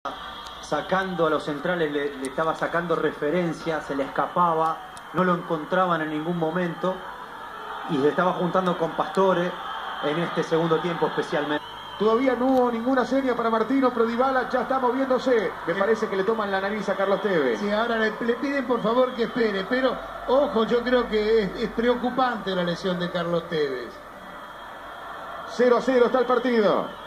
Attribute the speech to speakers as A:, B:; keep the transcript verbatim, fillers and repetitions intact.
A: Sacando a los centrales, le, le estaba sacando referencia, se le escapaba, no lo encontraban en ningún momento y se estaba juntando con Pastore en este segundo tiempo especialmente.
B: Todavía no hubo ninguna seña para Martino, pero Dybala ya está moviéndose. Me parece que le toman la nariz a Carlos Tevez.
C: Sí, ahora le, le piden por favor que espere, pero ojo, yo creo que es, es preocupante la lesión de Carlos Tevez.
B: cero a cero está el partido.